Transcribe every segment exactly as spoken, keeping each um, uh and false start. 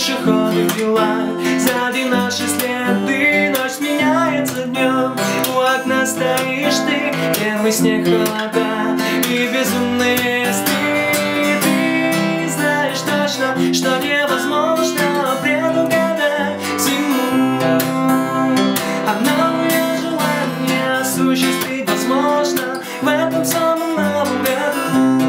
пешеходных дела. Сзади наши следы, ночь сменяется днем. У окна стоишь ты, первый снег, холода и безумные сны. Ты знаешь точно, что невозможно предугадать зиму, а новые желания осуществить возможно в этом самом новом году.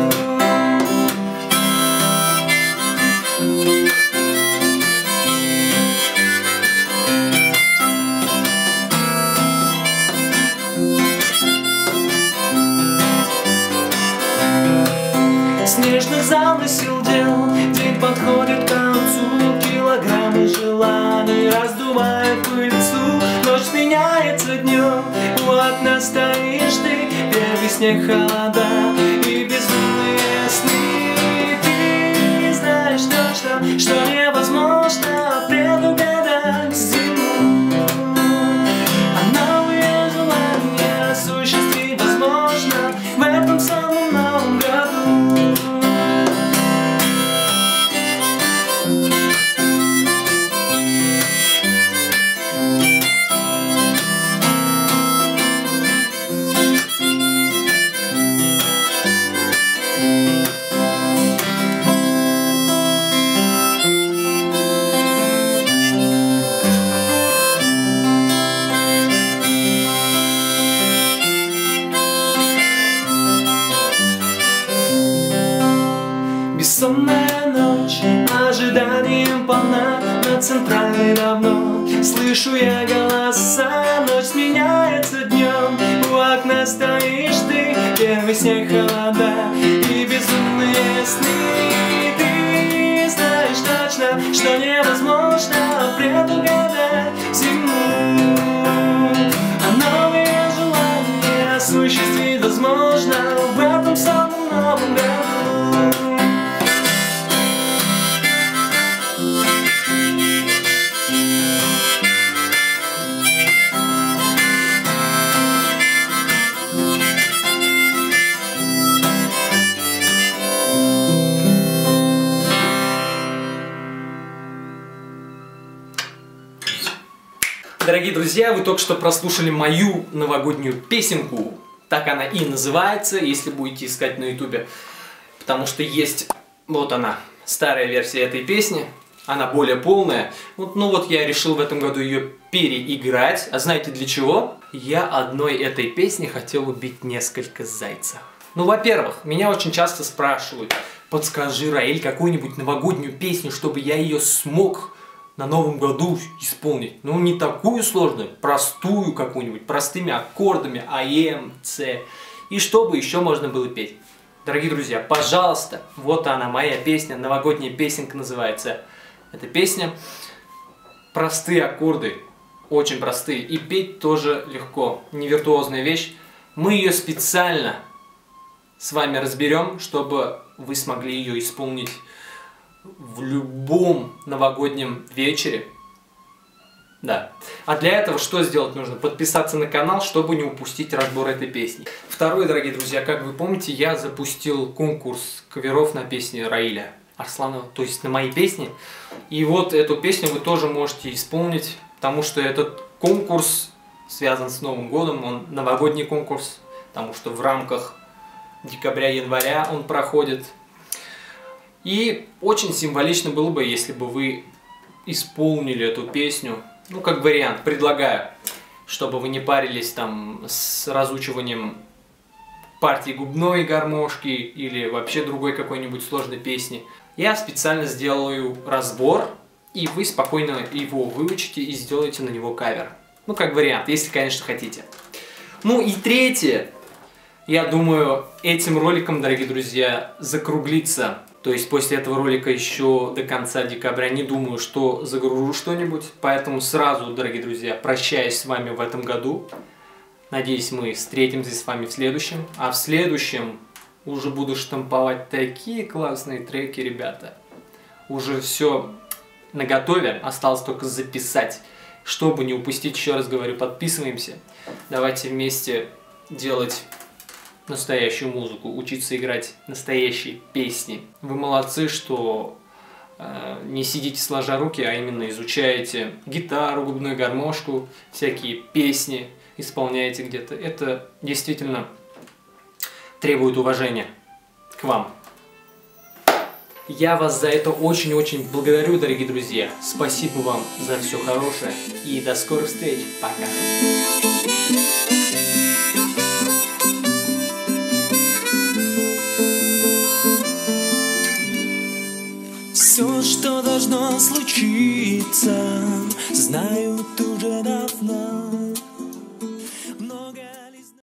Снежных замысел дел, день подходит к концу, килограммы желаний раздувают пыльцу. Ночь сменяется днем, у окна стоишь ты, первый снег, холода и безумные сны. Ты знаешь точно, что невозможно предугадать зиму, а новые желания осуществить возможно в этом самом новом году. Бессонная ночь, ожиданием полна, на центральной давно слышу я голоса. Ночь сменяется днем, у окна стоишь ты, первый снег, холода и безумные сны. Ты знаешь точно, что невозможно предугадать зиму, а новые желания осуществить возможно в этом самом новом году. Дорогие друзья, вы только что прослушали мою новогоднюю песенку. Так она и называется, если будете искать на ютубе. Потому что есть, вот она, старая версия этой песни. Она более полная. Вот, ну вот я решил в этом году ее переиграть. А знаете для чего? Я одной этой песни хотел убить несколько зайцев. Ну, во-первых, меня очень часто спрашивают: подскажи, Раиль, какую-нибудь новогоднюю песню, чтобы я ее смог на Новом году исполнить. Ну, не такую сложную, простую какую-нибудь, простыми аккордами, А, М, С. И чтобы еще можно было петь. Дорогие друзья, пожалуйста, вот она, моя песня, новогодняя песенка называется. Эта песня простые аккорды, очень простые, и петь тоже легко, не виртуозная вещь. Мы ее специально с вами разберем, чтобы вы смогли ее исполнить в любом новогоднем вечере. Да. А для этого что сделать нужно? Подписаться на канал, чтобы не упустить разбор этой песни. Второе, дорогие друзья, как вы помните, я запустил конкурс каверов на песни Раиля Арсланова, то есть на мои песни. И вот эту песню вы тоже можете исполнить, потому что этот конкурс связан с Новым годом, он новогодний конкурс, потому что в рамках декабря-января он проходит. И очень символично было бы, если бы вы исполнили эту песню, ну, как вариант, предлагаю, чтобы вы не парились там с разучиванием партии губной гармошки или вообще другой какой-нибудь сложной песни. Я специально сделаю разбор, и вы спокойно его выучите и сделаете на него кавер. Ну, как вариант, если, конечно, хотите. Ну и третье, я думаю, этим роликом, дорогие друзья, закруглится. То есть после этого ролика еще до конца декабря не думаю, что загружу что-нибудь. Поэтому сразу, дорогие друзья, прощаюсь с вами в этом году. Надеюсь, мы встретимся с вами в следующем. А в следующем уже буду штамповать такие классные треки, ребята. Уже все наготове, осталось только записать. Чтобы не упустить, еще раз говорю, подписываемся. Давайте вместе делать настоящую музыку, учиться играть настоящие песни. Вы молодцы, что не сидите сложа руки, а именно изучаете гитару, губную гармошку, всякие песни исполняете где-то. Это действительно требует уважения к вам. Я вас за это очень-очень благодарю, дорогие друзья. Спасибо вам за все хорошее. И до скорых встреч. Пока. Все, что должно случиться, знаю.